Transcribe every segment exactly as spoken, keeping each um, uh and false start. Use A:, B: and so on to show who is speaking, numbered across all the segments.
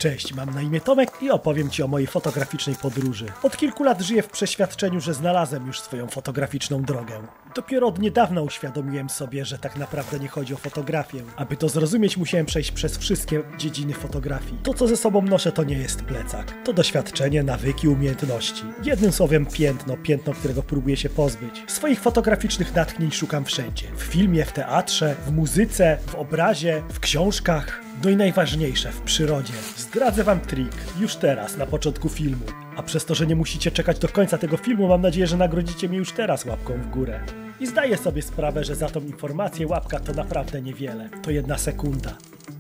A: Cześć, mam na imię Tomek i opowiem Ci o mojej fotograficznej podróży. Od kilku lat żyję w przeświadczeniu, że znalazłem już swoją fotograficzną drogę. Dopiero od niedawna uświadomiłem sobie, że tak naprawdę nie chodzi o fotografię. Aby to zrozumieć, musiałem przejść przez wszystkie dziedziny fotografii. To, co ze sobą noszę, to nie jest plecak. To doświadczenie, nawyki, umiejętności. Jednym słowem piętno, piętno, którego próbuję się pozbyć. Swoich fotograficznych natchnień szukam wszędzie. W filmie, w teatrze, w muzyce, w obrazie, w książkach. No i najważniejsze, w przyrodzie. Zdradzę wam trik już teraz, na początku filmu. A przez to, że nie musicie czekać do końca tego filmu, mam nadzieję, że nagrodzicie mnie już teraz łapką w górę. I zdaję sobie sprawę, że za tą informację łapka to naprawdę niewiele. To jedna sekunda.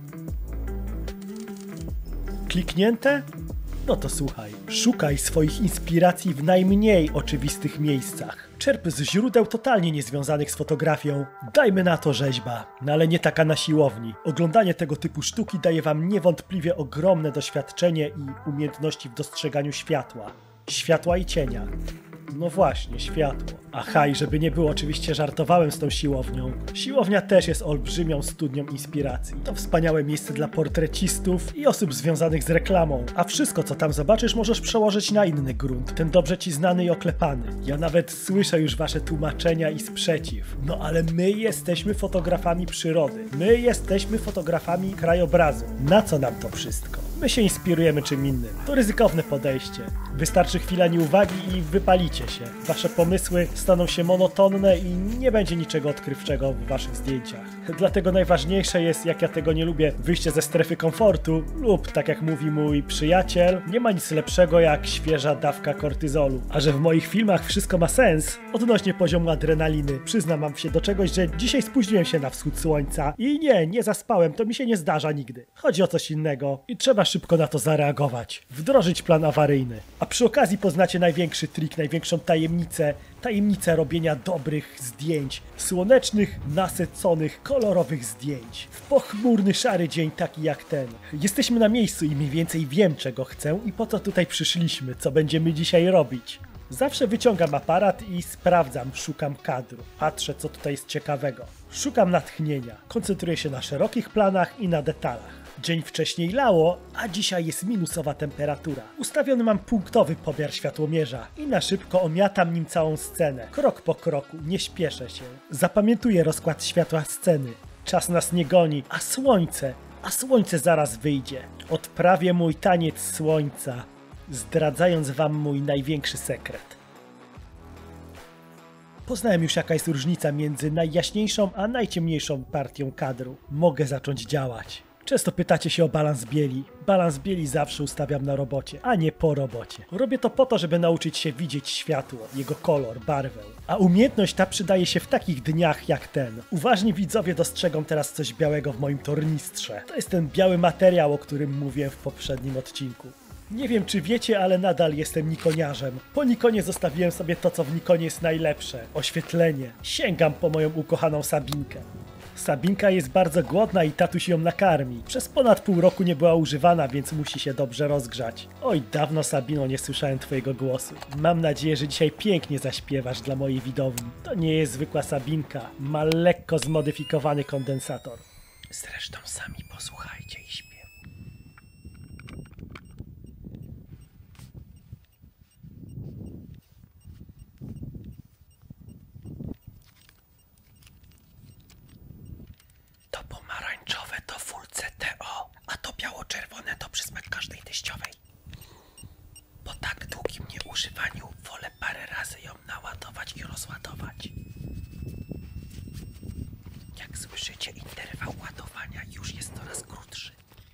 A: Kliknięte? No to słuchaj. Szukaj swoich inspiracji w najmniej oczywistych miejscach. Czerp z źródeł totalnie niezwiązanych z fotografią. Dajmy na to rzeźba, no ale nie taka na siłowni. Oglądanie tego typu sztuki daje wam niewątpliwie ogromne doświadczenie i umiejętności w dostrzeganiu światła. Światła i cienia. No właśnie, światło. Aha, i żeby nie było, oczywiście żartowałem z tą siłownią. Siłownia też jest olbrzymią studnią inspiracji. To wspaniałe miejsce dla portrecistów i osób związanych z reklamą. A wszystko, co tam zobaczysz, możesz przełożyć na inny grunt. Ten dobrze ci znany i oklepany. Ja nawet słyszę już wasze tłumaczenia i sprzeciw. No ale my jesteśmy fotografami przyrody. My jesteśmy fotografami krajobrazu. Na co nam to wszystko? My się inspirujemy czym innym. To ryzykowne podejście. Wystarczy chwila nieuwagi i wypalicie się. Wasze pomysły staną się monotonne i nie będzie niczego odkrywczego w waszych zdjęciach. Dlatego najważniejsze jest, jak ja tego nie lubię, wyjście ze strefy komfortu lub, tak jak mówi mój przyjaciel, nie ma nic lepszego jak świeża dawka kortyzolu. A że w moich filmach wszystko ma sens, odnośnie poziomu adrenaliny, przyznam wam się do czegoś, że dzisiaj spóźniłem się na wschód słońca i nie, nie zaspałem, to mi się nie zdarza nigdy. Chodzi o coś innego i trzeba szybko na to zareagować, wdrożyć plan awaryjny. A przy okazji poznacie największy trik, największą tajemnicę, tajemnicę robienia dobrych zdjęć, słonecznych, nasyconych, kolorowych zdjęć. W pochmurny, szary dzień taki jak ten. Jesteśmy na miejscu i mniej więcej wiem, czego chcę i po co tutaj przyszliśmy, co będziemy dzisiaj robić. Zawsze wyciągam aparat i sprawdzam, szukam kadru, patrzę, co tutaj jest ciekawego. Szukam natchnienia, koncentruję się na szerokich planach i na detalach. Dzień wcześniej lało, a dzisiaj jest minusowa temperatura. Ustawiony mam punktowy pomiar światłomierza i na szybko omiatam nim całą scenę. Krok po kroku, nie śpieszę się. Zapamiętuję rozkład światła sceny. Czas nas nie goni, a słońce, a słońce zaraz wyjdzie. Odprawię mój taniec słońca, zdradzając wam mój największy sekret. Poznałem już, jaka jest różnica między najjaśniejszą a najciemniejszą partią kadru. Mogę zacząć działać. Często pytacie się o balans bieli. Balans bieli zawsze ustawiam na robocie, a nie po robocie. Robię to po to, żeby nauczyć się widzieć światło, jego kolor, barwę. A umiejętność ta przydaje się w takich dniach jak ten. Uważni widzowie dostrzegą teraz coś białego w moim tornistrze. To jest ten biały materiał, o którym mówiłem w poprzednim odcinku. Nie wiem, czy wiecie, ale nadal jestem nikoniarzem. Po Nikonie zostawiłem sobie to, co w Nikonie jest najlepsze. Oświetlenie. Sięgam po moją ukochaną Sabinkę. Sabinka jest bardzo głodna i tatuś ją nakarmi. Przez ponad pół roku nie była używana, więc musi się dobrze rozgrzać. Oj, dawno, Sabino, nie słyszałem twojego głosu. Mam nadzieję, że dzisiaj pięknie zaśpiewasz dla mojej widowni. To nie jest zwykła Sabinka. Ma lekko zmodyfikowany kondensator. Zresztą sami posłuchajcie i śpiew. To pomarańczowe to Full C T O, a to biało-czerwone to przysmak każdej teściowej. Po tak długim nieużywaniu wolę parę razy ją naładować i rozładować. Jak słyszycie, interwał ładowania już jest coraz krótszy.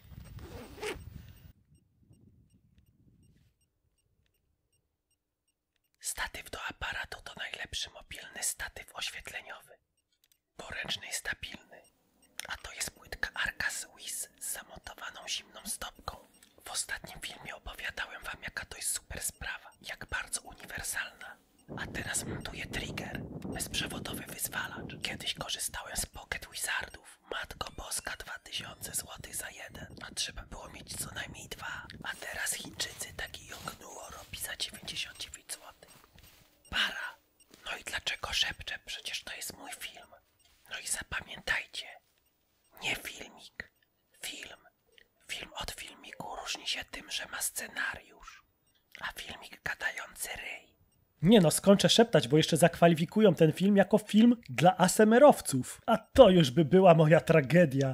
A: Statyw do aparatu to najlepszy mobilny statyw oświetleniowy. Poręczny i stabilny. A to jest płytka Arca Swiss z zamontowaną zimną stopką. W ostatnim filmie opowiadałem wam, jaka to jest super sprawa, jak bardzo uniwersalna. A teraz montuję trigger, bezprzewodowy wyzwalacz. Kiedyś korzystałem z Pocket Wizardów. Matko Boska, dwa tysiące złotych za jeden, a trzeba było mieć co najmniej dwa. A teraz Chińczycy taki Yongnuo robi za dziewięćdziesiąt dziewięć złotych. Para. No i dlaczego szepczę? Przecież to jest mój film. No i zapamiętajcie. Nie filmik. Film. Film od filmiku różni się tym, że ma scenariusz, a filmik gadający ryj. Nie no, skończę szeptać, bo jeszcze zakwalifikują ten film jako film dla asemerowców. A to już by była moja tragedia.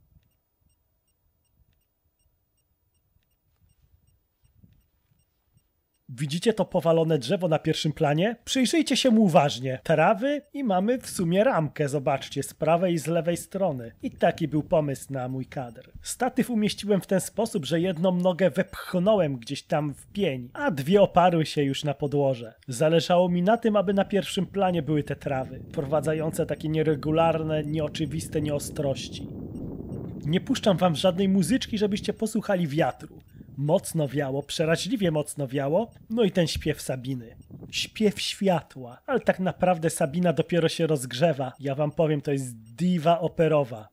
A: Widzicie to powalone drzewo na pierwszym planie? Przyjrzyjcie się mu uważnie. Trawy i mamy w sumie ramkę, zobaczcie, z prawej i z lewej strony. I taki był pomysł na mój kadr. Statyw umieściłem w ten sposób, że jedną nogę wepchnąłem gdzieś tam w pień, a dwie oparły się już na podłoże. Zależało mi na tym, aby na pierwszym planie były te trawy, wprowadzające takie nieregularne, nieoczywiste nieostrości. Nie puszczam wam żadnej muzyczki, żebyście posłuchali wiatru. Mocno wiało, przeraźliwie mocno wiało, no i ten śpiew Sabiny. Śpiew światła, ale tak naprawdę Sabina dopiero się rozgrzewa. Ja wam powiem, to jest diwa operowa.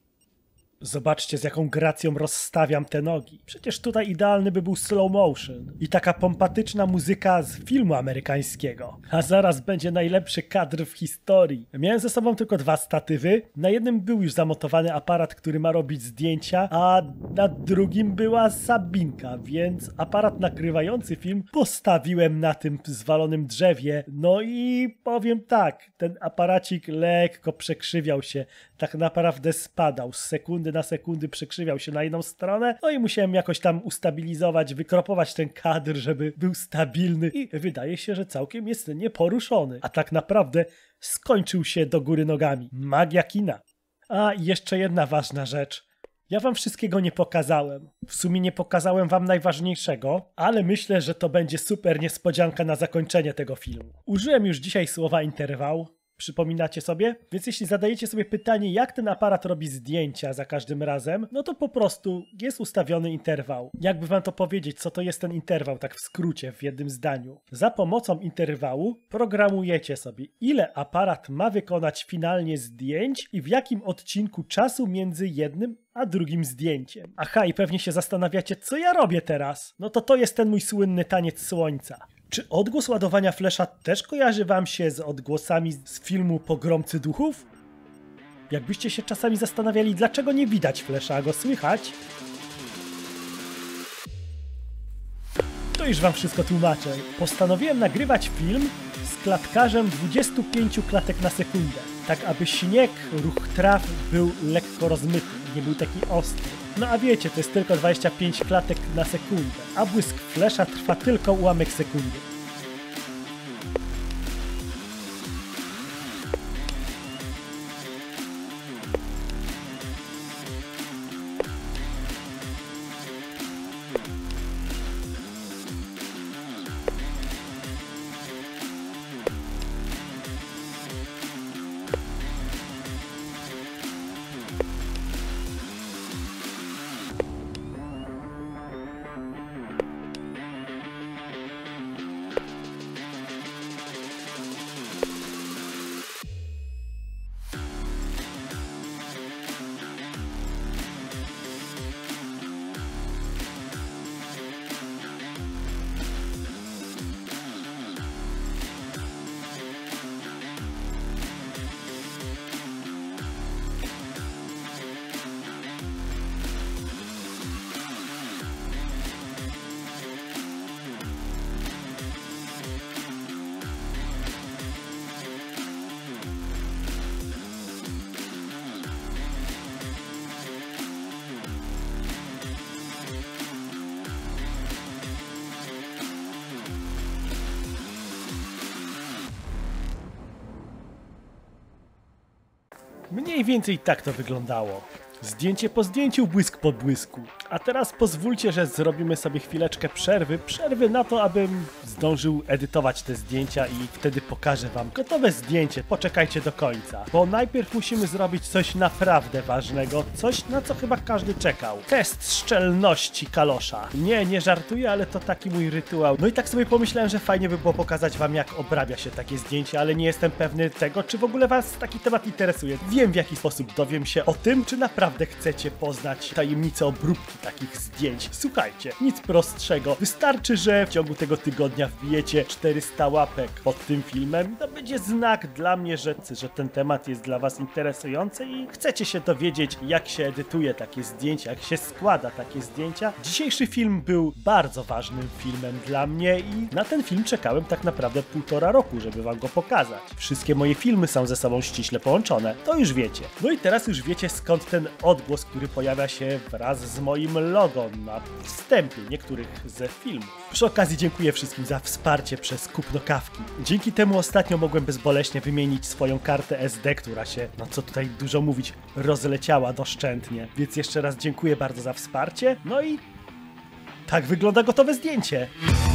A: Zobaczcie, z jaką gracją rozstawiam te nogi. Przecież tutaj idealny by był slow motion i taka pompatyczna muzyka z filmu amerykańskiego. A zaraz będzie najlepszy kadr w historii. Miałem ze sobą tylko dwa statywy. Na jednym był już zamotowany aparat, który ma robić zdjęcia, a na drugim była Sabinka, więc aparat nagrywający film postawiłem na tym zwalonym drzewie. No i powiem tak, ten aparacik lekko przekrzywiał się. Tak naprawdę spadał z sekundy na sekundy, przekrzywiał się na jedną stronę, no i musiałem jakoś tam ustabilizować, wykropować ten kadr, żeby był stabilny i wydaje się, że całkiem jest nieporuszony, a tak naprawdę skończył się do góry nogami. Magia kina. A i jeszcze jedna ważna rzecz. Ja wam wszystkiego nie pokazałem. W sumie nie pokazałem wam najważniejszego, ale myślę, że to będzie super niespodzianka na zakończenie tego filmu. Użyłem już dzisiaj słowa interwał. Przypominacie sobie? Więc jeśli zadajecie sobie pytanie, jak ten aparat robi zdjęcia za każdym razem, no to po prostu jest ustawiony interwał. Jakby wam to powiedzieć, co to jest ten interwał, tak w skrócie, w jednym zdaniu. Za pomocą interwału programujecie sobie, ile aparat ma wykonać finalnie zdjęć i w jakim odcinku czasu między jednym a drugim zdjęciem. Aha, i pewnie się zastanawiacie, co ja robię teraz? No to to jest ten mój słynny taniec słońca. Czy odgłos ładowania flesza też kojarzy wam się z odgłosami z filmu Pogromcy Duchów? Jakbyście się czasami zastanawiali, dlaczego nie widać flesza, a go słychać, to już wam wszystko tłumaczę. Postanowiłem nagrywać film z klatkarzem dwudziestu pięciu klatek na sekundę, tak aby śnieg, ruch traw był lekko rozmyty, nie był taki ostry. No a wiecie, to jest tylko dwadzieścia pięć klatek na sekundę, a błysk flesza trwa tylko ułamek sekundy. Mniej więcej tak to wyglądało. Zdjęcie po zdjęciu, błysk po błysku. A teraz pozwólcie, że zrobimy sobie chwileczkę przerwy. Przerwy na to, abym zdążył edytować te zdjęcia i wtedy pokażę wam gotowe zdjęcie. Poczekajcie do końca. Bo najpierw musimy zrobić coś naprawdę ważnego. Coś, na co chyba każdy czekał. Test szczelności kalosza. Nie, nie żartuję, ale to taki mój rytuał. No i tak sobie pomyślałem, że fajnie by było pokazać wam, jak obrabia się takie zdjęcie, ale nie jestem pewny tego, czy w ogóle was taki temat interesuje. Wiem, w jaki sposób dowiem się o tym, czy naprawdę naprawdę chcecie poznać tajemnicę obróbki takich zdjęć, słuchajcie, nic prostszego. Wystarczy, że w ciągu tego tygodnia wbijecie czterysta łapek pod tym filmem. To będzie znak dla mnie, że, że ten temat jest dla was interesujący i chcecie się dowiedzieć, jak się edytuje takie zdjęcia, jak się składa takie zdjęcia. Dzisiejszy film był bardzo ważnym filmem dla mnie i na ten film czekałem tak naprawdę półtora roku, żeby wam go pokazać. Wszystkie moje filmy są ze sobą ściśle połączone, to już wiecie. No i teraz już wiecie, skąd ten odgłos, który pojawia się wraz z moim logo na wstępie niektórych ze filmów. Przy okazji dziękuję wszystkim za wsparcie przez kupno kawki. Dzięki temu ostatnio mogłem bezboleśnie wymienić swoją kartę S D, która się, no co tutaj dużo mówić, rozleciała doszczętnie. Więc jeszcze raz dziękuję bardzo za wsparcie. No i tak wygląda gotowe zdjęcie.